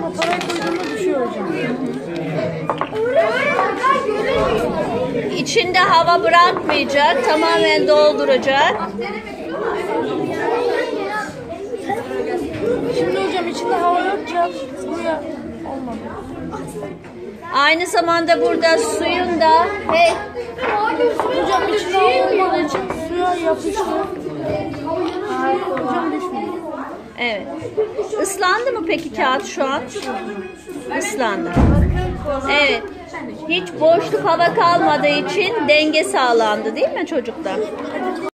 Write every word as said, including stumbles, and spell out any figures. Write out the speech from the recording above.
ama parayı koyduğunda düşüyor hocam. İçinde hava bırakmayacak, tamamen dolduracak. Şimdi hocam içinde hava yok ya, suya olmadı. Aynı zamanda burada suyun da hey, Hocam içinde hava olmadığı için suya yapıştı. Hocam düşmüyor. evet. Islandı mı peki kağıt şu an? Islandı. Evet. Hiç boşluk hava kalmadığı için denge sağlandı değil mi çocuklar?